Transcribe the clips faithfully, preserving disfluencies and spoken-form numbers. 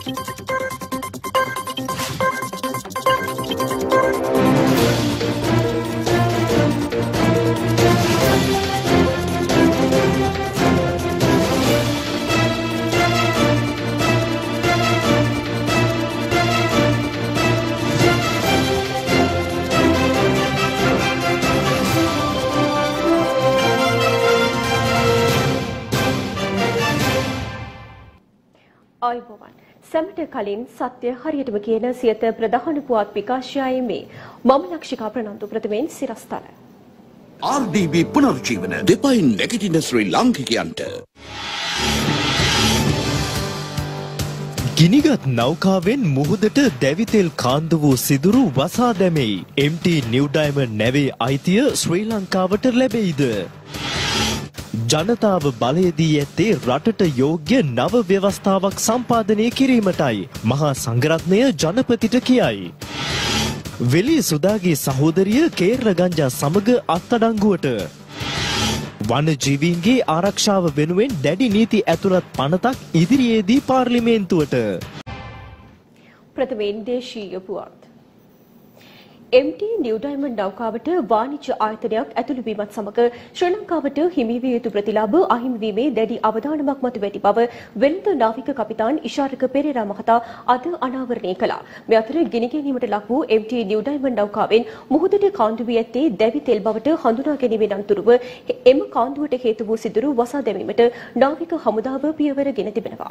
ආයුබෝවන් සැමට කලින් සත්‍ය හරියටම කියන සියත ප්‍රධාන පුවත් විකාශයයි මේ මම ලක්ෂිකා ප්‍රනන්දු ප්‍රථමයෙන් සිරස්තල ආර් ඩී බී පුනරුජීවන දෙපයින් නැගිටින ශ්‍රී ලාංකිකයන්ට ගිනිගත් නෞකාවෙන් මුහුදට දැවිතෙල් කාන්දු වූ සිදුරු වසා දැමෙයි. එම් ටී නිව් ඩයමන්ඩ් නැවේ අයිතිය ශ්‍රී ලංකාවට ලැබෙයිද? ජනතාව බලයේදී ඇත්තේ රටට යෝග්‍ය නව ව්‍යවස්ථාවක් සම්පාදනය කිරීමටයි මහා සංඝරත්නය ජනපතිට කියයි. වෙලී සුදාගේ සහෝදරිය කේරළ ගංජා සමග අත්අඩංගුවට. වනජීවීන්ගේ ආරක්ෂාව වෙනුවෙන් දැඩි නීති ඇතුළත් පනතක් ඉදිරියේදී පාර්ලිමේන්තුවට. ප්‍රථමයෙන් දේශීය පුවත්. එම් ටී නිව් ඩයමන්ඩ් නෞකාවට වාණිජ්‍ය ආයතනයක් ඇතුළු වීමත් සමග ශ්‍රී ලංකාවට හිමි විය යුතු ප්‍රතිලාභ අහිමි වීමේ දැඩි අවධානමක් මතුව ඇති බව වෙළඳ නාවික කපිතාන් ඉෂාරක පෙරේරා මහතා අද අනාවරණය කළා. මේ අතර ගිනි ගැනීමට ලක් වූ එම් ටී නිව් ඩයමන්ඩ් නෞකාවෙන් මුහුදට කාන්දු වී ඇත්තේ දැවි තෙල් බවට හඳුනා ගැනීමෙන් අනතුරුව එම කාන්දුවට හේතු වූ සිදුරු වසා දැමීමට නාවික හමුදාව පියවර ගෙන තිබෙනවා.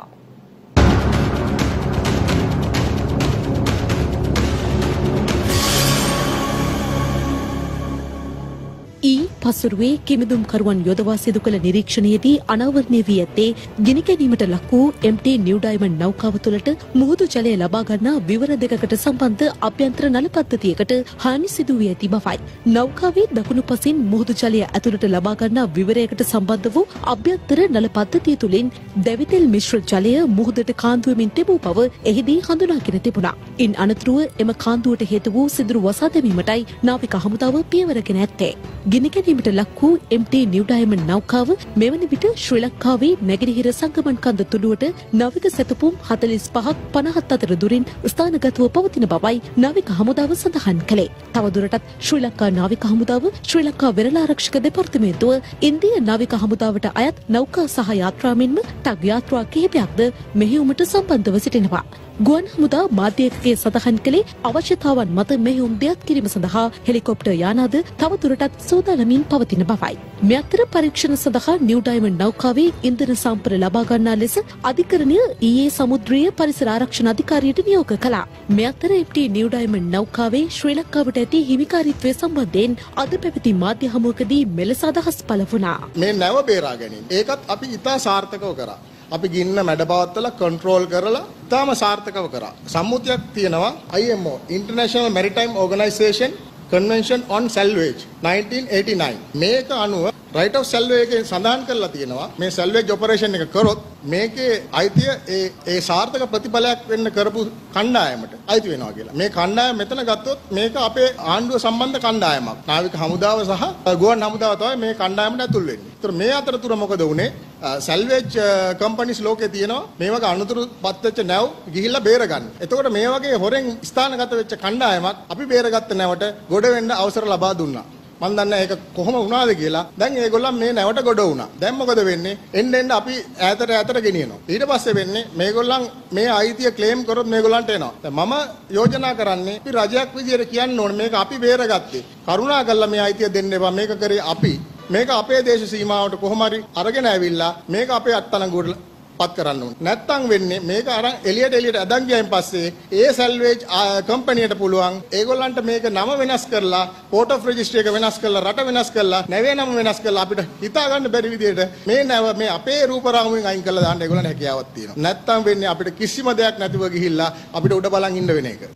ඊ පසුරුවේ කිමිදුම්කරුවන් යොදවා සිදු කළ නිරීක්ෂණයේදී අනාවරණය වී ඇත්තේ ගිනි ගැනීමට ලක් වූ එම් ටී නිව් ඩයමන්ඩ් නෞකාව තුළට මුහුදු ජලය ලබා ගන්නා විවර දෙකකට සම්බන්ධ අභ්‍යන්තර නල පද්ධතියකට හානි සිදු වී ඇති බවයි. නෞකාවේ දකුණු පසින් මුහුදු ජලය ඇතුළට ලබා ගන්නා විවරයකට සම්බන්ධ වූ අභ්‍යන්තර නල පද්ධතිය තුළින් දැවිතෙල් මිශ්‍ර ජලය මුහුදට කාන්දු වෙමින් තිබූ බව එහිදී හඳුනාගෙන තිබුණා. ඉන් අනතුරුව එම කාන්දුවට හේතු වූ සිදුරු වසා දැමීමටයි නාවික හමුදාව පියවරගෙන ඇත්තේ. ගිනි ගැනීමට ලක් වූ එම් ටී නිව් ඩයමන්ඩ් නෞකාව මෙවැනි විට ශ්‍රී ලංකාවේ නැගෙනහිර සංගමන් කන්ද තුඩුවට නාවික සැතපුම් හතළිස් පහක් පනහත් අතර දුරින් ස්ථානගතව පවතින බවයි නාවික හමුදාව සඳහන් කළේ. තවදුරටත් ශ්‍රී ලංකා නාවික හමුදාව ශ්‍රී ලංකා වෙරළ ආරක්ෂක දෙපාර්තමේන්තුව ඉන්දිය නාවික හමුදාවට අයත් නෞකා සහ යාත්‍රා මෙන්ම ටග් යාත්‍රා කිහිපයක්ද මෙහෙයුමට සම්බන්ධව සිටිනවා. ගුවන් හමුදා මාධ්‍යකගේ සඳහන් කළේ අවශ්‍යතාවන් මත මෙහෙයුම් දියත් කිරීම සඳහා හෙලිකොප්ටර් යානාද තවදුරටත් සූදානමින් පවතින බවයි. මේ අතර පරීක්ෂණ සඳහා නිව් ඩයමන්ඩ් නෞකාවේ ඉන්ධන සම්පර ලබා ගන්නා ලෙස අධිකරණය ඊයේ සමුද්‍රීය පරිසර ආරක්ෂණ අධිකාරියට නියෝග කළා. මේ අතර එම් ටී නිව් ඩයමන්ඩ් නෞකාවේ ශ්‍රී ලංකාවට ඇති හිමිකාරීත්වය සම්බන්ධයෙන් අද පැවති මාධ්‍ය හමුවකදී මෙලෙස අදහස් පළ වුණා. මේ නැව බේරා ගැනීම ඒකත් අපි ඉතා සාර්ථකව කරා. අපි ගින්න මැඩපවත්තලා කන්ට්‍රෝල් කරලා ඉතාම සාර්ථකව කරා. සම්මුතියක් තියෙනවා I M O International Maritime Organization Convention on Salvage nineteen eighty-nine. මේක අනුව right of salvage එකේ සඳහන් කරලා තියෙනවා මේ salvage operation එක කරොත් මේකේ අයිතිය ඒ ඒ සාර්ථක ප්‍රතිඵලයක් වෙන්න කරපු කණ්ඩායමට අයිති වෙනවා කියලා. මේ කණ්ඩායම මෙතන ගත්තොත් මේක අපේ ආණ්ඩුව සම්බන්ධ කණ්ඩායමක්. නාවික හමුදාව සහ ගුවන් හමුදාව තමයි මේ කණ්ඩායමට ඇතුල් වෙන්නේ. ඒතර මේ අතරතුර මොකද වුනේ? සල්වේජ් කම්පැනිස් ලෝකේ තියෙනවා මේ වගේ අනුතුරුපත් වෙච්ච නැව් ගිහිල්ලා බේරගන්න. එතකොට මේ වගේ හොරෙන් ස්ථානගත වෙච්ච කණ්ඩායමක් අපි බේරගත්ත නැවට ගොඩ වෙන්න අවසර ලබා දුන්නා. මම දන්නේ ඒක කොහොම වුණාද කියලා. දැන් ඒගොල්ලන් මේ නැවට ගොඩ වුණා. දැන් මොකද වෙන්නේ? එන්න එන්න අපි ඈතට ඈතට ගෙනියනවා. ඊට පස්සේ වෙන්නේ මේගොල්ලන් මේ අයිතිය ක්ලේම් කරොත් මේගොල්ලන්ට එනවා. දැන් මම යෝජනා කරන්නේ අපි රජයක් විදියට කියන්න ඕනේ මේක අපි බේරගත්තේ. කරුණාකරලා මේ අයිතිය දෙන්න එපා. මේක කරේ අපි. මේක අපේ දේශ සීමාවට කොහොම හරි අරගෙන ඇවිල්ලා මේක අපේ අත්අඩංගුවට පත් කරන්න ඕනේ. නැත්තම් වෙන්නේ මේක අරන් එළියට එළියට අදන් ගියයින් පස්සේ ඒ සල්වේජ් කම්පැනියට පුළුවන් ඒගොල්ලන්ට මේක නම වෙනස් කරලා පෝට් ඔෆ් රෙජිස්ට්‍රි එක වෙනස් කරලා රට වෙනස් කරලා නැවේ නම වෙනස් කරලා අපිට හිතා ගන්න බැරි විදිහට මේ නැව මේ අපේ රූපරාමුවෙන් අයින් කරලා දාන්න ඒගොල්ලන්ට හැකියාවක් තියෙනවා. නැත්තම් වෙන්නේ අපිට කිසිම දෙයක් නැතිව ගිහිල්ලා අපිට උඩ බලන් ඉන්න වෙන එක.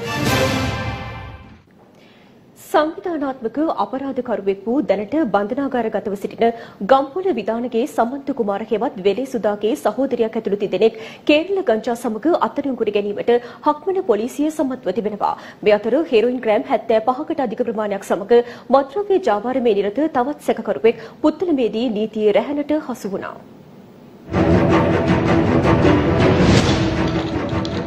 සංවිධානාත්මක අපරාධකරුවෙක් වූ දැනට බන්ධනාගාරගතව සිටින ගම්පොළ විධානගේ සමන්ත කුමාර හෙවත් වෙලේ සුදාගේ සහෝදරියක් ඇතුළු තිදෙනෙක් කේරළ ගංජා සමග අත්අඩංගුවට ගැනීමට හක්මන පොලිසිය සමත්ව තිබෙනවා. මේ අතර හෙරොයින් ග්‍රෑම් හැත්තෑ පහකට අධික ප්‍රමාණයක් සමග මත්ද්‍රව්‍ය ජාවාරමේ නිරත තවත් සැකකරුවෙක් පුත්තලමේදී නීතියේ රැහැනට හසු වුණා.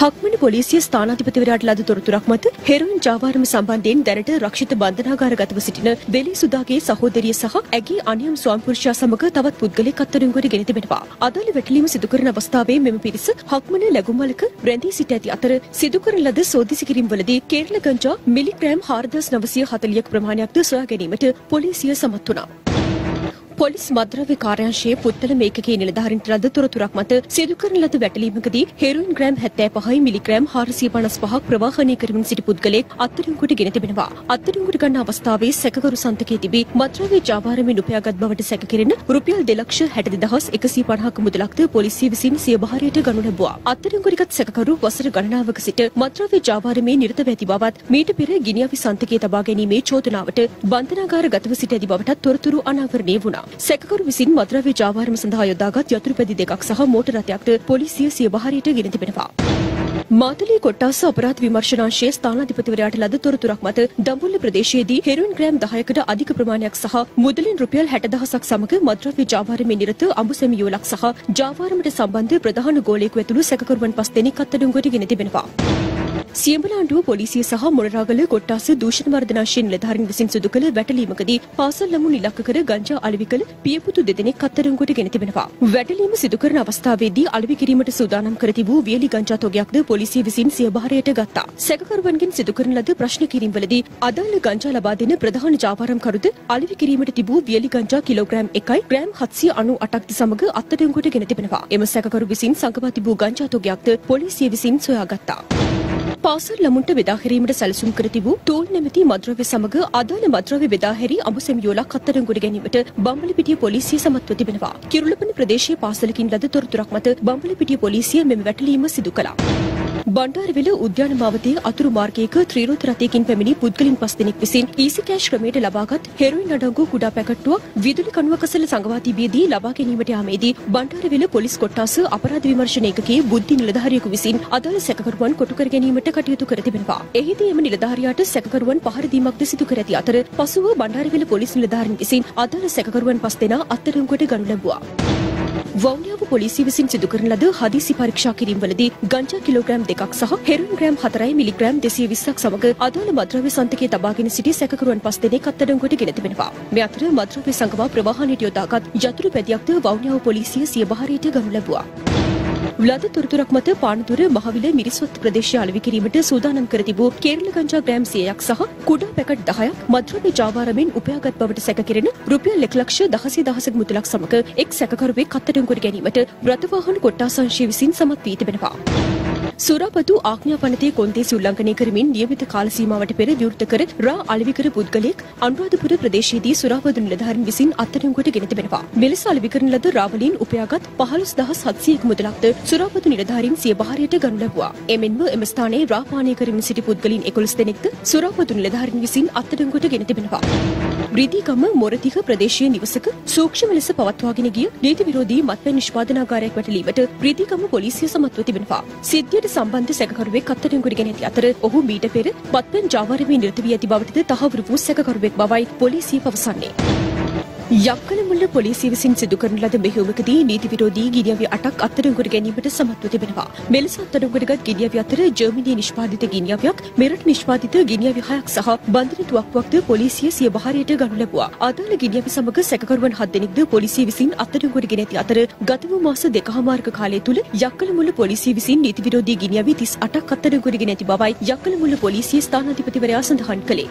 හක්මන පොලිසිය ස්ථානාධිපතිවරයාට ලද තොරතුරක් මත හෙරොයින් ජාවාරම සම්බන්ධයෙන් දැනට රක්ෂිත බන්ධනාගාරගතව සිටින වෙලී සුදාගේ සහෝදරිය සහ ඇගේ අනියම් ස්වාමිපුරුෂයා සමග තවත් පුද්ගලෙක් අත්අඩංගුවට ගෙන තිබෙනවා. අදාළ වැටලීම සිදු කරන අවස්ථාවේ මෙම පිරිස හක්මන ලැබුම්වලක රැඳී සිට ඇති අතර සිදු කරන ලද සෝදිසි කිරීම්වලදී කේරළ ගංජා මිලිග්‍රෑම් හාරදාස් නවසිය හතළිහක ප්‍රමාණයක්ද සොයා ගැනීමට පොලිසිය සමත් වුණා. පොලිස් මද්‍රව්‍ය කාර්යාංශයේ පුත්තල මේකකයේ නිලධාරීන්ට ලද තොරතුරක් මත සිදු කරන ලද වැටලීමකදී හෙරොයින් ග්‍රෑම් හැත්තෑපහයි මිලිග්‍රෑම් හාරසිය පනස් පහක් ප්‍රවාහනය කරමින් සිටි පුද්ගලයෙක් අත්අඩංගුවට ගෙන තිබෙනවා. අත්අඩංගුවට ගන්න අවස්ථාවේ සැකකරු සන්තකයේ තිබී මද්‍රව්‍ය ජාවාරමෙන් උපයාගත් බවට සැක කෙරෙන රුපියල් දෙලක්ෂ හැට දෙදහස් එකසිය පනහක මුදලක්ද පොලිසිය විසින් සිය බහරයට ගනු ලැබුවා. අත්අඩංගුවටගත් සැකකරු වසර ගණනාවක සිට මද්‍රව්‍ය ජාවාරමේ නිරතව ඇති බවත් මීට පෙර ගිනිඅවි සන්තකයේ තබා ගැනීමේ චෝදනාවට බන්ධනාගාරගතව සිට ඇති බවටත් තොරතුරු අනාවරණය වුණා. සැකකරු විසින් මද්‍රව්‍ය ජාවාරම සඳහා යොදාගත් යතුරු පැදි දෙකක් සහ මෝටර් රථයක්ද පොලිසිය සිය බහරයට ගෙන තිබෙනවා. මාතලේ කොට්ටාස අපරාධ විමර්ශනාංශයේ ස්ථානාධිපතිවරයාට ලද තොරතුරක් මත දඹුල්ල ප්‍රදේශයේදී හෙරොයින් ග්‍රෑම් දහයකට අධික ප්‍රමාණයක් සහ මුදලින් රුපියල් හැට දහසක් සමග මද්‍රව්‍ය ජාවාරමේ නිරත අඹුසැමි යුවලක් සහ ජාවාරමට සම්බන්ධ ප්‍රධාන ගෝලයෙකු ඇතුළු සැකකරුවන් පස් දෙනෙක් අත්අඩංගුවට ගෙන තිබෙනවා. සියඹලාන්ඩුව පොලිසිය සහ මොනරාගල කොට්ටාස දූෂණ වර්ධනාංශයේ නිලධාරීන් විසින් සිදු කළ වැටලීමකදී පාසල් ළමුන් ඉලක්ක කර ගංජා අලෙවි කළ පියපුතු දෙදෙනෙක් අත්අඩංගුවට ගෙන තිබෙනවා. වැටලීම සිදු කරන අවස්ථාවේදී අලෙවි කිරීමට සූදානම් කර තිබූ වියලි ගංජා තොගයක්ද පොලිසිය විසින් සිය බහරයට ගත්තා. සැකකරුවන්ගෙන් සිදු කරන ලද ප්‍රශ්න කිරීම්වලදී අදාළ ගංජා ලබා දෙන ප්‍රධාන ජාවාරම්කරුද අලෙවි කිරීමට තිබූ වියලි ගංජා කිලෝග්‍රෑම් එකයි ග්‍රෑම් හත්සිය අනූ අටක්ද සමග අත්අඩංගුවට ගෙන තිබෙනවා. එම සැකකරු විසින් සංගවා තිබූ ගංජා තොගයක්ද පොලිසිය විසින් සොයාගත්තා. පාසල් ළමුන්ට බෙදා හැරීමට සැලසුම් කර තිබූ ටෝල් නැමැති මද්‍රව්‍ය සමග අදාළ මද්‍රව්‍ය බෙදා හැරී අඹුසැමි යුවලක් අත්අඩංගුවට ගැනීමට බම්බලපිටිය පොලිසිය සමත්ව තිබෙනවා. කිරුළපන ප්‍රදේශයේ පාසලකින් ලද තොරතුරක් මත බම්බලපිටිය පොලිසිය මෙම වැටලීම සිදු කළා. බණ්ඩාරවිල උද්‍යාන මාවතේ අතුරු මාර්ගයක ත්‍රිරෝද රථයකින් පැමිණි පුද්ගලින් පස් දෙනෙක් විසින් ඊසි කෑෂ් ක්‍රමයට ලබාගත් හෙරොයින් අඩංගු කුඩා පැකට්ටුවක් විදුලි කණුවක සල සංගවා තිබියදී ලබා ගැනීමට යාමේදී බණ්ඩාරවිල පොලිස් කොට්ටාස අපරාධ විමර්ශන ඒකකයේ බුද්ධි නිලධාරියෙකු විසින් අදාළ සැකකරුවන් කොටු කර ගැනීමට කටයුතු කර තිබෙනවා. එහිදී එම නිලධාරියාට සැකකරුවන් පහර දීමක්ද සිදු කර ඇති අතර පසුව බණ්ඩාරවිල පොලිස් නිලධාරීන් විසින් අදාළ සැකකරුවන් පස් දෙනා අත්අඩංගුවට ගනු ලැබුවා. වවුනියාව පොලිසිය විසින් සිදු කරන ලද හදිසි පරීක්ෂා කිරීම්වලදී ගංජා කිලෝග්‍රෑම් දෙකක් සහ හෙරොයින් ග්‍රෑම් හතරයි මිලිග්‍රෑම් දෙසිය විස්සක් සමග අදාළ මද්‍රව්‍ය සන්තකයේ තබාගෙන සිටි සැකකරුවන් පස් දෙනෙක් අත්අඩංගුවට ගෙන තිබෙනවා. මේ අතර මද්‍රව්‍ය සංගවා ප්‍රවාහනයට යොදාගත් යතුරු පැදියක්ද වවුනියාව පොලිසිය සිය බහරයට ගනු ලැබුවා. ලද තොරතුරක් මත පානදුර මහවිල මිරිස්වත්ත ප්‍රදේශය අලෙවි කිරීමට සූදානම් කර තිබූ කේරළ ගංජා ග්‍රෑම් සියයක් සහ කුඩා පැකට් දහයක් මද්‍රව්‍ය ජාවාරමෙන් උපයාගත් බවට සැක කෙරෙන රුපියල් එක ලක්ෂ දහසිය දහසක මුදලක් සමග එක් සැකකරුවෙක් අත්අඩංගුවට ගැනීමට රථවාහන කොට්ටාසංශය විසින් සමත් වී තිබෙනවා. සුරාපතු ආඥා පනතේ කොන්දේසි උල්ලංඝනය කරමින් නියමිත කාල සීමාවට පෙර විවෘත කර රා අලෙවි කර පුද්ගලයෙක් අනුරාධපුර ප්‍රදේශයේදී සුරාපතු නිලධාරීන් විසින් අත්අඩංගුවට ගෙන තිබෙනවා. මෙලෙස අලෙවි කරන ලද රා වලින් උපයාගත් පහළොස් දහස් හත්සියයක මුදලක්ද සුරාපතු නිලධාරීන් සිය බහරයට ගනු ලැබුවා. එමෙන්ම එම ස්ථානයේ රා පානය කරමින් සිටි පුද්ගලයන් එකොළොස් දෙනෙක්ද සුරාපතු නිලධාරීන් විසින් අත්අඩංගුවට ගෙන තිබෙනවා. රිදීගම මොරතික ප්‍රදේශීය නිවසක සූක්ෂම ලෙස පවත්වාගෙන ගිය නීති විරෝධී මත්පැන් නිෂ්පාදනාගාරයක් වැටලීමට රිදීගම පොලිසිය සමත්ව තිබෙනවා. සිද්ධියට සම්බන්ධ සැකකරුවෙක් අත්අඩංගුවට ගෙන ඇති අතර ඔහු මීට පෙර මත්පැන් ජාවාරමේ නිරත වී ඇති බවටද තහවුරු වූ සැකකරුවෙක් බවයි පොලිසිය පවසන්නේ. යක්කලමුල්ල පොලිසිය විසින් සිදු කරන ලද මෙහෙයුමකදී නීති විරෝධී ගිනිඅවි අටක් අත්අඩංගුවට ගැනීමට සමත්ව තිබෙනවා. මෙලෙස අත්අඩංගුවටගත් ගිනිඅවි අතර ජර්මනියේ නිෂ්පාදිත ගිනිඅවියක්, මෙරට නිෂ්පාදිත ගිනිඅවි හයක් සහ බන්ධන තුවක්කුවක්ද පොලිසිය සිය බහරයට ගනු ලැබුවා. අදාළ ගිනිඅවි සමග සැකකරුවන් හත් දෙනෙක්ද පොලිසිය විසින් අත්අඩංගුවට ගෙන ඇති අතර ගත වූ මාස දෙකහමාරක කාලය තුල යක්කලමුල්ල පොලිසිය විසින් නීති විරෝධී ගිනිඅවි තිස් අටක් අත්අඩංගුවට ගෙන ඇති බවයි යක්කලමුල්ල පොලිසිය ස්ථානාධිපතිවරයා සඳහන් කළේ.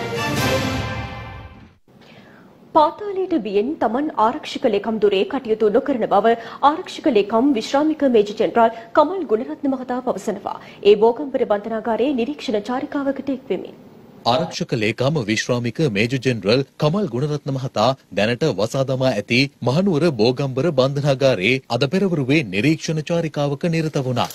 පාතාලයට බියෙන් තමන් ආරක්ෂක ලේකම් දුරේ කටයුතු නොකරන බව ආරක්ෂක ලේකම් විශ්‍රාමික මේජර් ජෙනරාල් කමල් ගුණරත්න මහතා පවසනවා. ඒ බෝගම්බර බන්ධනාගාරයේ නිරීක්ෂණ චාරිකාවකට එක්වෙමින් ආරක්ෂක ලේකම් විශ්‍රාමික මේජර් ජෙනරල් කමල් ගුණරත්න මහතා දැනට වසා දමා ඇති මහනුවර බෝගම්බර බන්ධනාගාරයේ අද පෙරවරුවේ නිරීක්ෂණ චාරිකාවක නිරත වුණා.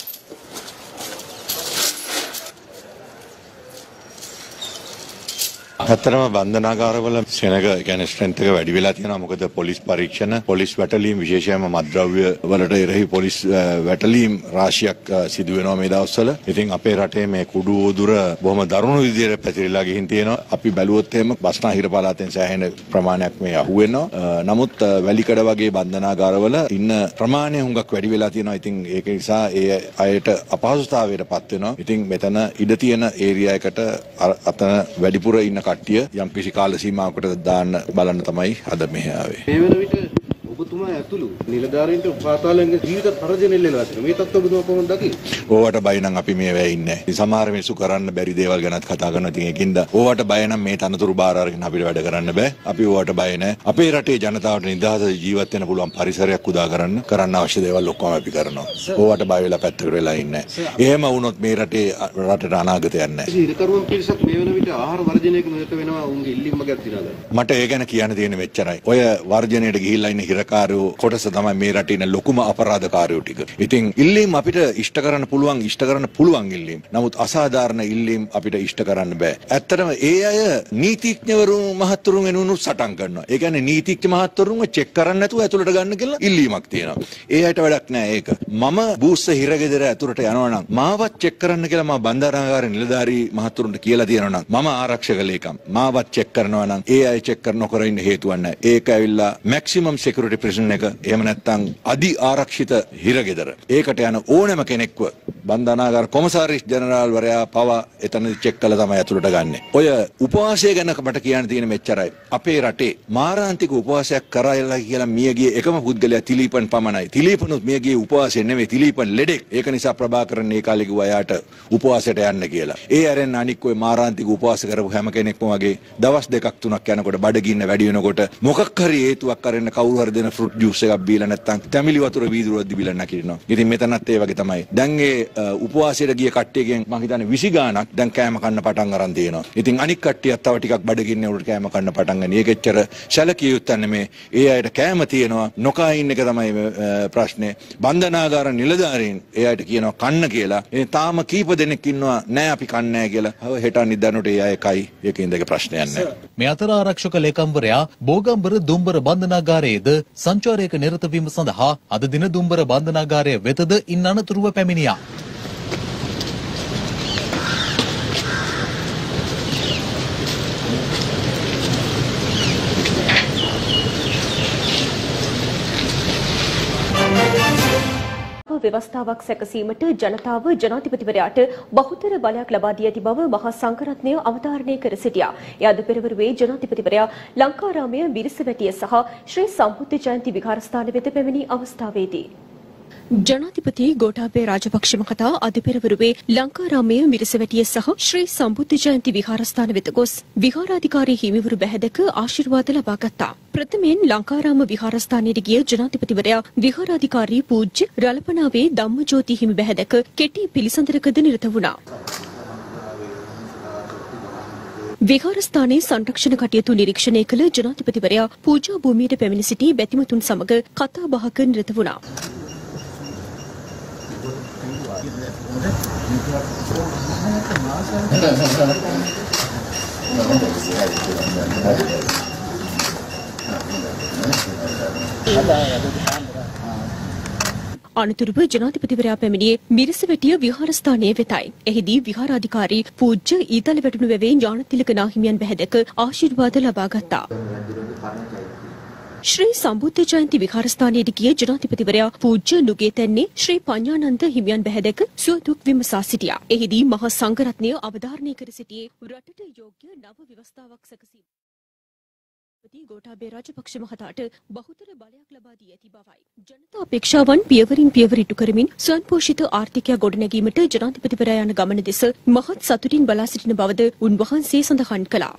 ඇත්තටම බන්ධනාගාරවල සෙනග කියන්නේ ස්ට්‍රෙන්ත් එක වැඩි වෙලා තියෙනවා. මොකද පොලිස් පරීක්ෂණ, පොලිස් වැටලීම්, විශේෂයෙන්ම මත්ද්‍රව්‍ය වලට එරෙහි පොලිස් වැටලීම් රාශියක් සිදු වෙනවා මේ දවස්වල. ඉතින් අපේ රටේ මේ කුඩු උදුර බොහොම දරුණු විදිහට පැතිරිලා ගිහින් තියෙනවා. අපි බැලුවොත් එහෙම බස්නාහිර පළාතෙන් සෑහෙන ප්‍රමාණයක් මේ අහුවෙනවා. නමුත් වැලිකඩ වගේ බන්ධනාගාරවල ඉන්න ප්‍රමාණය හුඟක් වැඩි වෙලා තියෙනවා. ඉතින් ඒක නිසා ඒ අයට අපහසුතාවයට පත් වෙනවා. ඉතින් මෙතන ඉඩ තියෙන ඒරියා එකට අතන වැඩිපුර ඉන්න කට්ටිය යම් කිසි කාල සීමාවකට දාන්න බලන්න තමයි අද මෙහෙ ආවේ. මේ වෙන විට ඔබතුමා ඇතුළු නිලධාරීන්ට පාතාලයෙන් ජීවිත පරජන ඉල්ලලා තියෙනවා. මේ තත්ත්ව ඔබතුමා කොහොමද දකින්නේ? ඕවට බය නම් අපි මේ වෙයි ඉන්නේ. ඉතින් සමහර මිනිස්සු කරන්න බැරි දේවල් ගැනත් කතා කරනවා. ඉතින් ඒකින්ද ඕවට බය නම් මේ තනතුරු බාර අරගෙන අපිට වැඩ කරන්න බෑ. අපි ඕවට බය නැහැ. අපේ රටේ ජනතාවට නිදහස ජීවත් වෙන්න පුළුවන් පරිසරයක් උදා කරන්න කරන්න අවශ්‍ය දේවල් ඔක්කොම අපි කරනවා. ඕවට බය වෙලා පැත්තකට වෙලා ඉන්නේ නැහැ. එහෙම වුණොත් මේ රටේ රටට අනාගතයක් නැහැ. ඉරකරුවන් පිරිසක් මේ වෙන විට ආහාර වර්ජනයක නිරත වෙනවා. උන්ගේ ඉල්ලීම් වගේක් තියනවාද? මට ඒ ගැන කියන්න තියෙන මෙච්චරයි. ඔය වර්ජනයට ගිහිල්ලා ඉන්න හිරකාරයෝ කොටස තමයි මේ රටේ ඉන්න ලොකුම අපරාධකාරයෝ ටික. ඉතින් ඉල්ලීම් අපිට ඉෂ්ට කරන්න පුළුවන්, ඉෂ්ට කරන්න පුළුවන් ඉල්ලීම්. නමුත් අසාධාරණ ඉල්ලීම් අපිට ඉෂ්ට කරන්න බෑ. ඇත්තටම ඒ අය නීතිඥවරුන් මහත්තුරුන් වෙනුණු සටන් කරනවා. ඒ කියන්නේ නීතිඥ මහත්තුරුන්ව චෙක් කරන්න නැතුව ඇතුළට ගන්න කියලා ඉල්ලීමක් තියෙනවා. ඒ අයට වැඩක් නෑ ඒක. මම බූස්ස හිරගෙදර ඇතුළට යනවා නම් මාවත් චෙක් කරන්න කියලා මම බන්ධනාගාර නිලධාරී මහත්තුරුන්ට කියලා තියෙනවා නම් මම ආරක්ෂක ලේකම් මාවත් චෙක් කරනවා නම් ඒ අය චෙක් කර නොකර ඉන්න හේතුවක් නෑ. ඒක ඇවිල්ලා මැක්සිමම් සිකියුරිටි ප්‍රිසන් එක එහෙම නැත්නම් අධි ආරක්ෂිත හිරගෙදර. ඒකට යන ඕනෑම කෙනෙක්ව බන්ධනාගාර කොමසාරිස් ජෙනරාල් වරයා පවා එතනදි චෙක් කළා තමයි ඇතුළට ගන්නෙ. ඔය උපවාසය ගැන මට කියන්න තියෙන මෙච්චරයි. අපේ රටේ මාරාන්තික උපවාසයක් කරායලා කියලා මියගිය එකම පුද්ගලයා තිලීපන් පමණයි. තිලීපනුත් මියගිය උපවාසය නෙමෙයි, තිලීපන් ලෙඩෙක්. ඒක නිසා ප්‍රභාකරන් ඒ කාලේ කිව්වා යාට උපවාසයට යන්න කියලා. ඒ ඇරෙන් අනික් ඔය මාරාන්තික උපවාස කරපු හැම කෙනෙක්ම වගේ දවස් දෙකක් තුනක් යනකොට බඩගින්න වැඩි වෙනකොට මොකක් හරි හේතුවක් කරගෙන කවුරු හරි දෙන ෆෘට් ජූස් එකක් බීලා නැත්නම් තැමිලි වතුර වීදුරුවක් දීලා නැකිනවා. ඉතින් මෙතනත් ඒ වගේ තමයි. දැන් ඒ උපවාසයට ගිය කට්ටියගෙන් මම හිතන්නේ විසි ගාණක් දැන් කෑම කන්න පටන් අරන් තියෙනවා. ඉතින් අනික් කට්ටියත් තව ටිකක් බඩගින්නේ උඩට කෑම කන්න පටන් ගන්න. ඒකෙච්චර සැලකිය යුත්තේ නෙමේ. ඒ අයට කෑම තියෙනවා, නොකා ඉන්න එක තමයි ප්‍රශ්නේ. බන්ධනාගාර නිලධාරීන් ඒ අයට කියනවා කන්න කියලා. ඒ තාම කීප දෙනෙක් ඉන්නවා නෑ අපි කන්නේ නෑ කියලා. හෙට නිදානට ඒ අය කයි. ඒකින්ද ඒක ප්‍රශ්නයක් නෑ. මේ අතර ආරක්ෂක ලේකම්වරයා බෝගම්බර දුම්බර බන්ධනාගාරයේද සංචාරයක නිරත වීම සඳහා අද දින දුම්බර බන්ධනාගාරය වෙතද ඉන් අනතුරුව පැමිණියා. ව්‍යවස්ථාවක් සැකසීමට ජනතාව ජනාධිපතිවරයාට බහුතර බලයක් ලබා දී ඇති බව මහා සංඝරත්නය අවධාරණය කර සිටියා. ඒ අද පෙරවරුවේ ජනාධිපතිවරයා ලංකාරාමය මිරිසවැටිය සහ ශ්‍රී සම්බුද්ධ ජයන්ති විහාරස්ථාන වෙත පැමිණි අවස්ථාවේදී ජනාධිපති ගෝඨාභය රාජපක්ෂ මහතා අද පෙරවරුවේ ලංකාරාමයේ මිරිසවැටිය සහ ශ්‍රී සම්බුද්ධ ජයන්ති විහාරස්ථාන වෙත ගොස් විහාරාධිකාරී හිමිවරු බැහැදක ආශිර්වාද ලබා ගත්තා. ප්‍රථමයෙන් ලංකාරාම විහාරස්ථානයට ගිය ජනාධිපතිවරයා විහාරාධිකාරී පූජ්‍ය රලපනාවේ ධම්මජෝති හිමි බැහැදක කෙටි පිළිසඳරකද නිරත වුණා. විහාරස්ථානයේ සංරක්ෂණ කටයුතු නිරීක්ෂණය කළ ජනාධිපතිවරයා පූජා භූමියට පැමිණ සිටි බැතිමතුන් සමග කතා බහක නිරත වුණා. අනතුරුව ජනාධිපතිවරයා පැමිණියේ මිරිසවැටිය විහාරස්ථානයේ වෙතයි. එහිදී විහාරාධිකාරී පූජ්‍ය ඊතල වැටුණු වැවේ ඥානතිලක නාහිමියන් බැහැදක ආශිර්වාද ලබා ගත්තා. ශ්‍රී සම්බුද්ධ ජයන්ති විහාරස්ථානයට ගිය ජනාධිපතිවරයා පූජ්‍ය නුගේතැන්නේ ශ්‍රී පඤ්ඤානන්ද හිමියන් බැහැදක සුවදුක් විමසා සිටියා. එහිදී මහා සංඝරත්නය අවධාරණය කර සිටියේ රටට යෝග්‍ය නව ව්‍යවස්ථාවක් සැකසීම. ජනාධිපති ගෝඨාභය රාජපක්ෂ මහතාට බහුතර බලයක් ලබා දී ඇති බවයි. ජනතා අපේක්ෂාවන් පියවරින් පියවර ඉටු කරමින් ස්වයංපෝෂිත ආර්ථිකය ගොඩනැගීමට ජනාධිපතිවරයා යන ගමන දෙස මහත් සතුටින් බලා සිටින බවද උන්වහන්සේ සඳහන් කළා.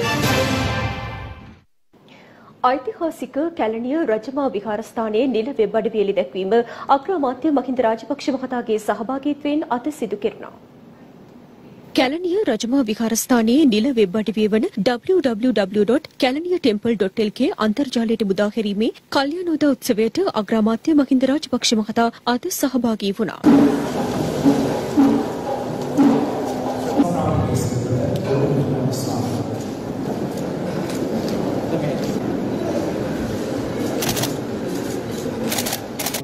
ඓතිහාසික කැලණිය රජමා විහාරස්ථානයේ නිල වෙබ් අඩවිය දැක්වීම අග්‍රාමාත්‍ය මහින්ද රාජපක්ෂ මහතාගේ සහභාගීත්වයෙන් අද සිදු කෙරුණා. කැලණිය රජමා විහාරස්ථානයේ නිල වෙබ් අඩවිය වන W W W dot Kelaniya temple dot L K අන්තර්ජාලයට මුදා හැරීමේ කල්යාණෝදා උත්සවයට අග්‍රාමාත්‍ය මහින්ද රාජපක්ෂ මහතා අද සහභාගී වුණා.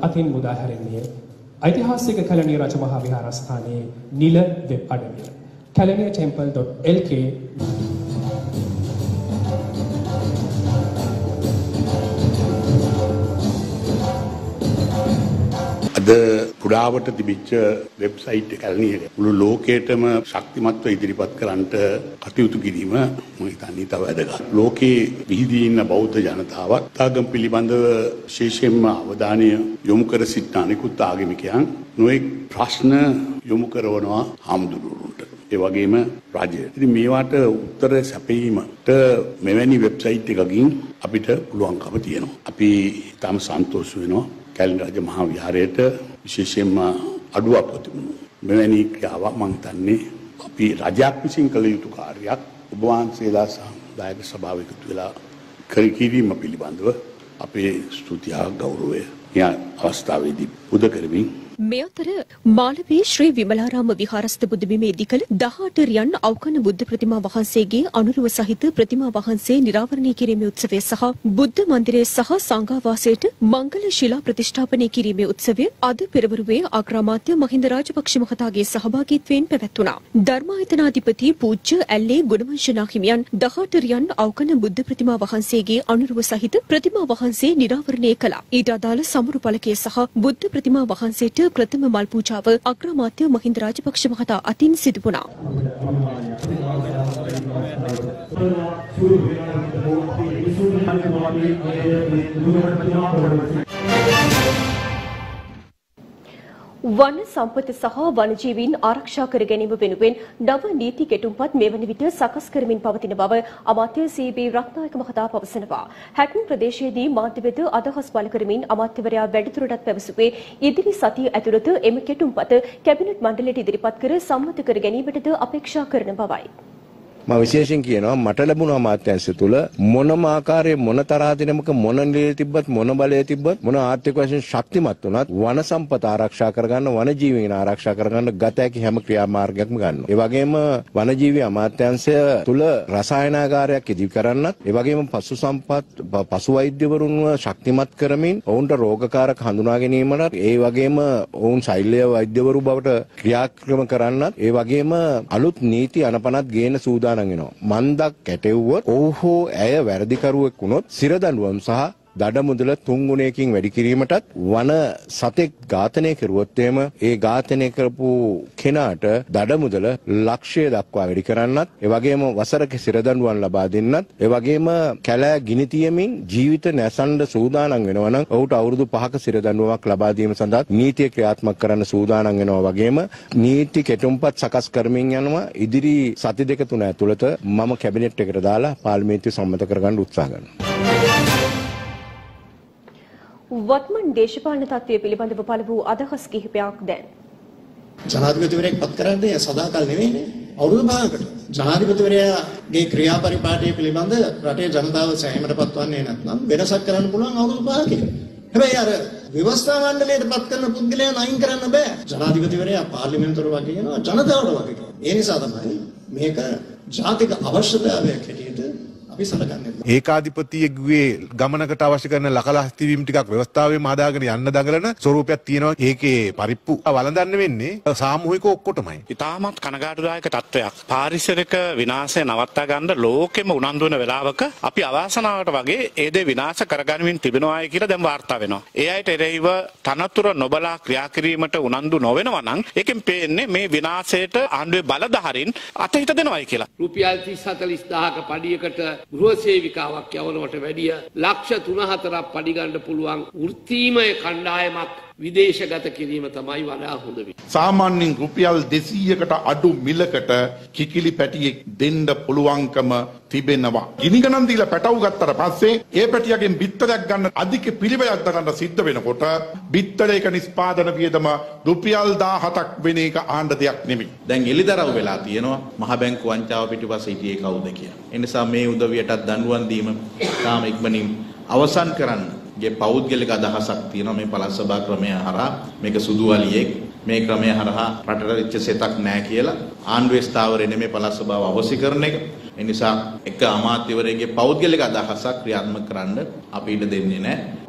අතින් මුදා හැරෙන්නේ ඓතිහාසික කැලණිය රජමහා විහාරස්ථානයේ නිල වෙබ් අඩවිය Kelaniya temple dot L K. අද පුරාවට තිබිච්ච වෙබ්සයිට් එක කැලණියේ මුළු ලෝකයටම ශක්තිමත්ව ඉදිරිපත් කරන්නට කටයුතු කිරීම මම හිතන්නේ තව වැදගත්. ලෝකේ විහිදී ඉන්න බෞද්ධ ජනතාවක් ආගම් පිළිබඳව විශේෂයෙන්ම අවධානය යොමු කර සිටින අනෙකුත් ආගමිකයන් නොඑක් ප්‍රශ්න යොමු කරනවා හාමුදුරුවන්ට. ඒ වගේම රාජ්‍යයට. ඉතින් මේවට උත්තර සැපයීමට මෙවැනි වෙබ්සයිට් එකකින් අපිට පුළුවන්කම තියෙනවා. අපි තාම සන්තෝෂ වෙනවා. කැලණි රජ මහා විහාරයට විශේෂයෙන්ම අඩුවක් තිබුණු මෙවැනි ක්‍රියාවක් මම හිතන්නේ අපි රජයක් විසින් කළ යුතු කාර්යයක්. ඔබ වහන්සේලා සහ දායක සභාව එකතු වෙලා කර කිරීම පිළිබඳව අපේ ස්තුතිය ගෞරවය මේ අවස්ථාවේදී පුද කරමින් මේ අතර මාළවී ශ්‍රී විමලාරාම විහාරස්ථ බුදුබිමේදී කළ දහඅට රියන් අවකන බුද්ධ ප්‍රතිමා වහන්සේගේ අනුරුව සහිත ප්‍රතිමා වහන්සේ නිරාවරණය කිරීමේ උත්සවය සහ බුද්ධ මන්දිරය සහ සංඝාවාසයට මංගල ශිලා ප්‍රතිෂ්ඨාපනය කිරීමේ උත්සවය අද පෙරවරුවේ අග්‍රාමාත්‍ය මහින්ද රාජපක්ෂ මහතාගේ සහභාගීත්වයෙන් පැවැත්වුණා. ධර්මායතනාධිපති පූජ්‍ය ඇල්ලේ ගුණවංශ නාහිමියන් දහඅට රියන් අවකන බුද්ධ ප්‍රතිමා වහන්සේගේ අනුරුව සහිත ප්‍රතිමා වහන්සේ නිරාවරණය කළා. ඊට අදාළ සමුරු පළකය සහ බුද්ධ ප්‍රතිමා වහන්සේට ප්‍රථම මල් පූජාව අග්‍රාමාත්‍ය මහින්ද රාජපක්ෂ මහතා අතින් සිදු වුණා. වන සම්පත සහ වනජීවීන් ආරක්ෂා කර ගැනීම වෙනුවෙන් නව නීති කෙටුම්පත් මෙවන විට සකස් කරමින් පවතින බව අමාත්‍ය සී.බී. රත්නායක මහතා පවසනවා. හැටන් ප්‍රදේශයේදී මාධ්‍ය වෙත අදහස් පළ කරමින් අමාත්‍යවරයා වැඩිදුරටත් පැවසුවේ ඉදිරි සතිය ඇතුළත එම කෙටුම්පත කැබිනට් මණ්ඩලයට ඉදිරිපත් කර සම්මත කර ගැනීමටද අපේක්ෂා කරන බවයි. මම විශේෂයෙන් කියනවා මට ලැබුණ අමාත්‍යාංශය තුල මොනම ආකාරයේ මොන තරහදිනමක මොන නිලයේ තිබ්බත් මොන බලයේ තිබ්බත් මොන ආර්ථික වශයෙන් ශක්තිමත් වුණත් වන සම්පත ආරක්ෂා කරගන්න වන ජීවීන් ආරක්ෂා කරගන්න ගත හැකි හැම ක්‍රියාමාර්ගයක්ම ගන්නවා. ඒ වගේම වනජීවී අමාත්‍යාංශය තුල රසායනාගාරයක් ඉදි කරන්නත් ඒ වගේම පශු සම්පත් පශු වෛද්‍යවරුන්ව ශක්තිමත් කරමින් ඔවුන්ට රෝගකාරක හඳුනා ගැනීමට ඒ වගේම ඔවුන් ශෛල්‍ය වෛද්‍යවරු බවට ක්‍රියාක්‍රම කරන්නත් ඒ වගේම අලුත් නීති අනපනත් ගේන සූදානම් මන්දක් කැටෙව්වොත් ඔහු ඇය වැරදිකරුවෙක් වුණොත් සිරදඬුවම් සහ දඩ මුදල තුන් ගුණයකින් වැඩි කිරීමටත් වන සතෙක් ඝාතනය කරුවොත් එහෙම ඒ ඝාතනය කරපු කෙනාට දඩ මුදල ලක්ෂය දක්වා වැඩි කරන්නත් ඒ වගේම වසරක සිරදඬුවම් ලබා දෙන්නත් ඒ වගේම කැලෑ ගිනි තියමින් ජීවිත නැසන්න සූදානම් වෙනවා නම් ඔහුට අවුරුදු පහක සිරදඬුවමක් ලබා දීම සඳහා නීතිය ක්‍රියාත්මක කරන්න සූදානම් වෙනවා වගේම නීති කෙටුම්පත් සකස් කරමින් යනවා ඉදිරි සති දෙක තුන ඇතුළත මම කැබිනට් එකට දාලා පාර්ලිමේන්තුවේ සම්මත කරගන්න උත්සාහ කරනවා. වත්මන් දේශපාලන තත්ත්වය පිළිබඳව පළ වූ අදහස් කිහිපයක් දැන්. ජනාධිපතිවරයෙක් පත් කරන්නේ සදාකල් නෙවෙයිනේ. අවුරුදු පහකට. ජනාධිපතිවරයාගේ ක්‍රියාපරිපාටය පිළිබඳ රටේ ජනතාව සෑහීමට පත්වන්නේ නැත්නම් වෙනසක් කරන්න පුළුවන් අවුරුදු පහකින්. හැබැයි අර ව්‍යවස්ථා මණ්ඩලයට පත් කරන පුද්ගලයන් අයින් කරන්න බෑ. ජනාධිපතිවරයා පාර්ලිමේන්තුවට වගේ යනවා ජනතාවට වගේ කරනවා. ඒ නිසා තමයි මේක ජාතික අවශ්‍යතාවයක් හැටියට ඒකාධිපතියෙකුගේ ගමනකට අවශ්‍ය කරන ලකලහස්ති වීම ටිකක් ව්‍යවස්ථාවේ මාදාගෙන යන්න දඟලන ස්වරූපයක් තියෙනවා. ඒකේ පරිප්පු වළඳන්න වෙන්නේ සාමූහික ඔක්කොටමයි. ඉතාමත් කනගාටුදායක තත්ත්වයක්. පාරිසරික විනාශය නවත්තා ගන්න ලෝකෙම උනන්දු වෙන වෙලාවක අපි අවාසනාවට වගේ ඒ දේ විනාශ කරගනිමින් තිබෙනවායි කියලා දැන් වාර්තා වෙනවා. ඒ අයට එරෙහිව තනතුර නොබලා ක්‍රියා කිරීමට උනන්දු නොවෙනවා නම් ඒකෙන් පේන්නේ මේ විනාශයට ආණ්ඩුවේ බලධාරීන් අතහිත දෙනවායි කියලා. රුපියල් තිස් හතලිස් දහක පඩියකට ගෘහසේවිකාවක් යවනවට වැඩිය ලක්ෂ තුන හතරක් පඩි ගන්න පුළුවන් වෘත්තීමය කණ්ඩායමක් විදේශගත කිරීම තමයි වඩා හොඳ වෙන්නේ. සාමාන්‍යයෙන් රුපියල් දෙසීයකට අඩු මිලකට කිකිලි පැටියෙක් දෙන්න පුළුවන්කම තිබෙනවා. ගිනි ගණන් දීලා පැටව ගත්තට පස්සේ ඒ පැටියගෙන් බිත්තරයක් ගන්න අධික පිළිවෙලක් දරන්න සිද්ධ වෙනකොට බිත්තරයක නිෂ්පාදන වියදම රුපියල් දාහතක් වෙන එක ආණ්ඩ දෙයක් නෙමෙයි. දැන් එළිදරව් වෙලා තියෙනවා මහ බැංකු වංචාව පිටිපස්සේ හිටියේ කවුද කියලා. ඒ නිසා මේ උදවියටත් දඬුවම් දීම තාම ඉක්මනින් අවසන් කරන්න ගේ පෞද්ගලික අදහසක් තියෙනවා මේ පළාත් සභා ක්‍රමය හරහා මේක සුදුවලියෙක් මේ ක්‍රමය හරහා රටට වෙච්ච සෙතක් නැහැ කියලා ආණ්ඩුවේ ස්ථාවරේ නෙමේ පළාත් සභාව අවශ්‍ය කරන එක. ඒ නිසා එක අමාත්‍යවරයෙක්ගේ පෞද්ගලික අදහසක් ක්‍රියාත්මක කරන්න අපි ඉඩ දෙන්නේ නැහැ.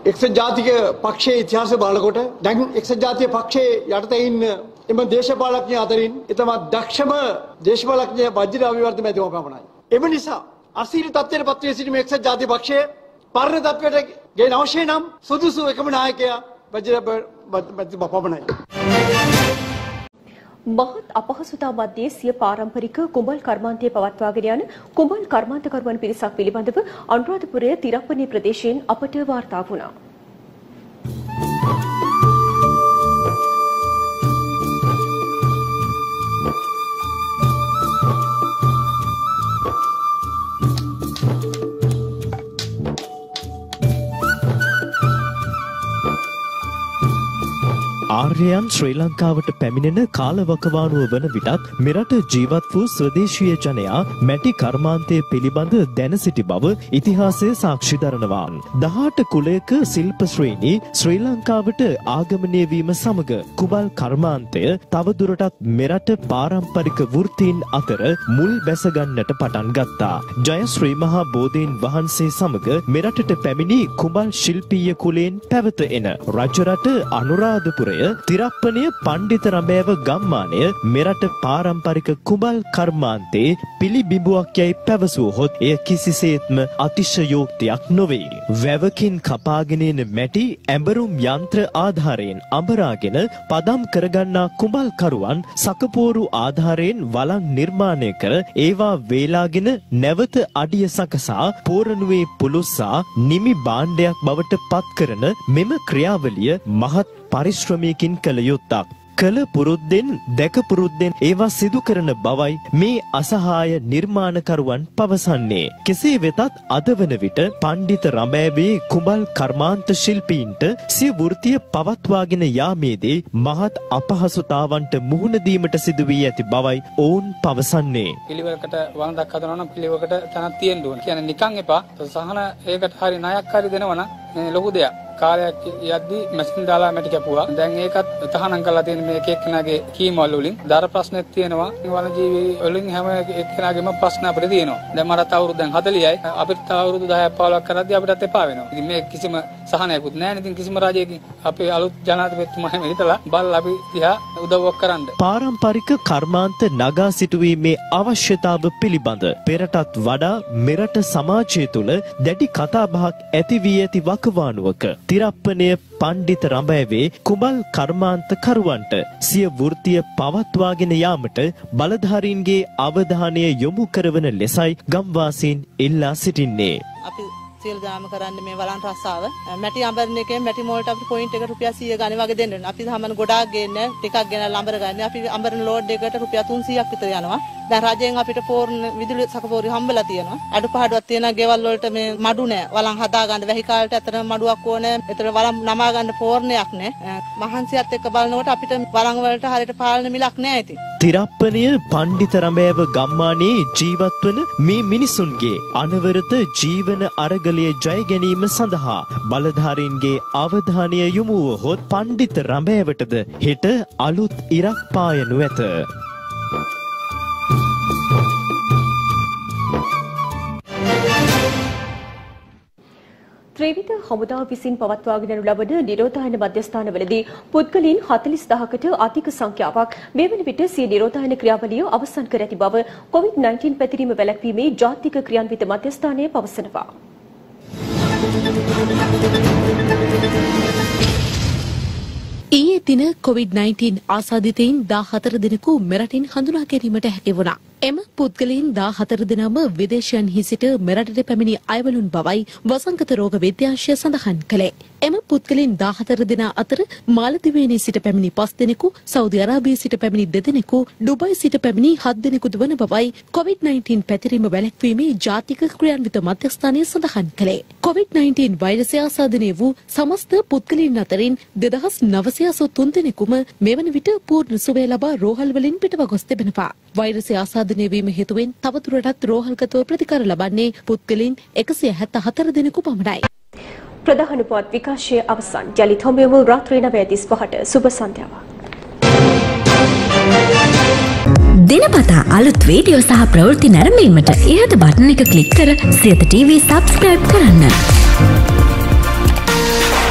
එක්සත් ජාතික පක්ෂයේ ඉතිහාසය බලනකොට දැන් එක්සත් ජාතික පක්ෂයේ යටතේ ඉන්න එම දේශපාලඥ අතරින් ඊටම දක්ෂම දේශපාලඥ වජිර අවිවර්ධන මැතිතුමා පමණයි. එම නිසා අසීරු තත්ත්වයට පත් වී සිටින එක්සත් ජාතික පක්ෂයේ පරණ තත්ත්වයට ගෙන අවශ්‍ය නම් සුදුසු එකම නායකයා වජිර මැතිතුමා පමණයි. මහත් අපහසුතා මැද්දේ සිය පාරම්පරික කුඹල් කර්මාන්තය පවත්වාගෙන යන කුඹල් කර්මාන්තකරුවන් පිරිසක් පිළිබඳව අනුරාධපුරය තිරප්පනේ ප්‍රදේශයෙන් අපට වාර්තා වුණා. ආර්යයන් ශ්‍රී ලංකාවට පැමිණෙන කාලවකවානුව වන විටත් මෙරට ජීවත් වූ ස්වදේශීය ජනයා මැටි කර්මාන්තය පිළිබඳ දැන සිටි බව ඉතිහාසය සාක්ෂි දරනවා. දහඅට කුලයක ශිල්ප ශ්‍රේණි ශ්‍රී ලංකාවට ආගමනය වීම සමග කුඹල් කර්මාන්තය තවදුරටත් මෙරට පාරම්පරික වෘත්තීන් අතර මුල් බැස ගන්නට පටන් ගත්තා. ජය ශ්‍රී මහා බෝධීන් වහන්සේ සමග මෙරටට පැමිණි කුඹල් ශිල්පීය කුලයෙන් පැවත එන රජරට අනුරාධපුරය තිරප්පනය පණ්ඩිත රඹෑව ගම්මානය මෙරට පාරම්පරික කුඹල් කර්මාන්තේ පිළිබිඹුවක් යයි පැවසුවහොත් එය කිසිසේත්ම අතිශයෝක්තියක් නොවේ. වැවකින් කපාගෙන එන මැටි ඇඹරුම් යන්ත්‍ර ආධාරයෙන් අඹරාගෙන පදම් කරගන්නා කුඹල් කරුවන් සකපෝරු ආධාරයෙන් වලං නිර්මාණය කර ඒවා වේලාගෙන නැවත අඩිය සකසා පෝරණුවේ පුලුස්සා නිමි භාණ්ඩයක් බවට පත් කරන මෙම ක්‍රියාවලිය මහත් පරිශ්‍රමයකින් කළ යුත්තක්. කළ පුරුද්දෙන් දැක පුරුද්දෙන් ඒවා සිදු කරන බවයි මේ අසහාය නිර්මාණකරුවන් පවසන්නේ. කෙසේ වෙතත් අද වන විට පණ්ඩිත රඹෑවේ කුඹල් කර්මාන්ත ශිල්පීන්ට සිය වෘත්තිය පවත්වාගෙන යාමේදී මහත් අපහසුතාවන්ට මුහුණ දීමට සිදු වී ඇති බවයි ඔවුන් පවසන්නේ. පිළිවෙලකට වළඳක් හදනවා නම් පිළිවෙලකට තනක් තියෙන්න ඕන. කියන්නේ නිකන් එපා. සහන ඒකට හරි ණයක් හරි දෙනවා නම් ලොකු දෙයක්. කාලයක් යද්දී මැෂින් දාලා මැටි කැපුවා. දැන් ඒකත් තහනම් කරලා තියෙන මේ එක එක්කෙනාගේ කීමවල වලින් දර ප්‍රශ්නෙත් තියෙනවා. වනජීවි වලින් හැම එක්කෙනාගේම ප්‍රශ්න අපිට තියෙනවා. දැන් මරත් අවුරුදු දැන් හතළිහයි. අපිට තව අවුරුදු දහයක් පහළොවක් කරද්දී අපිටත් එපා වෙනවා. ඉතින් මේ කිසිම සහනයක්වත් නැහැ නේද? කිසිම රජයකින් අපේ අලුත් ජනාධිපතිතුමා හැම හිටලා බලලා අපි දිහා උදව්වක් කරන්න. පාරම්පරික කර්මාන්ත නගා සිටුවීමේ අවශ්‍යතාව පිළිබඳ පෙරටත් වඩා මෙරට සමාජය තුළ දැඩි කතාබහක් ඇති වී ඇති වකවානුවක තිරප්පනය පණ්ඩිත රඹෑවේ කුඹල් කර්මාන්ත කරුවන්ට සිය වෘත්තිය පවත්වාගෙන යාමට බලධාරීන්ගේ අවධානය යොමු කරවන ලෙසයි ගම්වාසීන් ඉල්ලා සිටින්නේ. අපි සියලු දාම කරන්න මේ වලන් රස්සාව මැටි අඹරන එකෙන් මැටි මොල්ට අපිට පොයින්ට් එක රුපියල් සීය ගානේ වගේ දෙන්න ඕනේ. අපි සමහර ගොඩාක් ගේන්න ටිකක් ගෙනල්ලා අඹර ගන්න. අපි අඹරන ලෝඩ් එකකට රුපියල් තුන්සීයක් විතර යනවා. දැන් රජයෙන් අපිට පෝරණ විදුලි සකපෝරි හම්බලා තියෙනවා. අඩුපාඩුවක් තියෙනවා. ගෙවල් වලට මේ මඩු නැහැ. වලන් හදා ගන්න වැහි කාලට ඇත්තටම මඩුවක් ඕනේ. ඒතර වලන් නමා ගන්න පෝරණයක් නැහැ. මහන්සියත් එක්ක බලනකොට අපිට වලන් වලට හරියට පාලන මිලක් නැහැ ඉතින්. තිරප්පනය පණ්ඩිත රඹෑව ගම්මානයේ ජීවත් වන මේ මිනිසුන්ගේ අනවරත ජීවන අරගලය ජය ගැනීම සඳහා බලධාරීන්ගේ අවධානය යොමු වුවහොත් පණ්ඩිත රඹෑවටද හෙට අලුත් ඉරක් පායනු ඇත. ත්‍රිවිධ හමුදාව විසින් පවත්වාගෙන යනු ලබන නිරෝධායන මධ්‍යස්ථානවලදී පුද්ගලයන් හතළිස් දහසකට අධික සංඛ්‍යාවක් මේ වන විට සිය නිරෝධායන ක්‍රියාවලිය අවසන් කර ඇති බව කොවිඩ් නයින්ටීන් පැතිරීම වැළැක්වීමේ ජාතික ක්‍රියාන්විත මධ්‍යස්ථානය පවසනවා. ඊයේ දින කොවිඩ් නයින්ටීන් ආසාදිතයින් දාහතර දෙනෙකු මෙරටින් හඳුනා ගැනීමට හැකි වුණා. එම පුද්ගලයන් දාහතර දෙනාම විදේශයන්හි සිට මෙරටට පැමිණි අයවලුන් බවයි වසංගත රෝග විද්‍යාංශය සඳහන් කළේ. එම පුද්ගලයන් දාහතර දෙනා අතර මාලදිවයිනේ සිට පැමිණි පස් දෙනෙකු, සෞදි අරාබියේ සිට පැමිණි දෙදෙනෙකු, ඩුබයි සිට පැමිණි හත් දෙනෙකුද වන බවයි කොවිඩ් නයින්ටීන් පැතිරීම වැළැක්වීමේ ජාතික ක්‍රියාන්විත මධ්‍යස්ථානය සඳහන් කළේ. කොවිඩ් නයින්ටීන් වෛරසය ආසාදනය වූ සමස්ත පුද්ගලයන් අතරින් දෙදහස් නවසිය අසූ දෙනෙකුම මෙවන විට පූර්ණ සුවය ලබා රෝහල් වලින් පිටව ගොස් තිබෙනවා. වෛරසය ආසාදනය වීම හේතුවෙන් තවදුරටත් රෝහල්ගතව ප්‍රතිකාර ලබන්නේ පුද්ගලයන් එකසිය හැත්තෑ හතර දෙනෙකු පමණයි. ප්‍රධාන පුවත් විකාශය අවසන්. යලිත් හමුවෙමු රාත්‍රී නවය තිස්පහට සුබ සන්ධ්‍යාවක්. දිනපතා අලුත් වීඩියෝ සහ ප්‍රවෘත්ති නැරඹීමට ඉහත බටන් එක ක්ලික් කර සියත ටීවී සබ්ස්ක්‍රයිබ් කරන්න.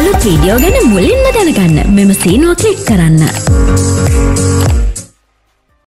අලුත් වීඩියෝ ගැන මුලින්ම දැනගන්න මෙම සීනුව ක්ලික් කරන්න.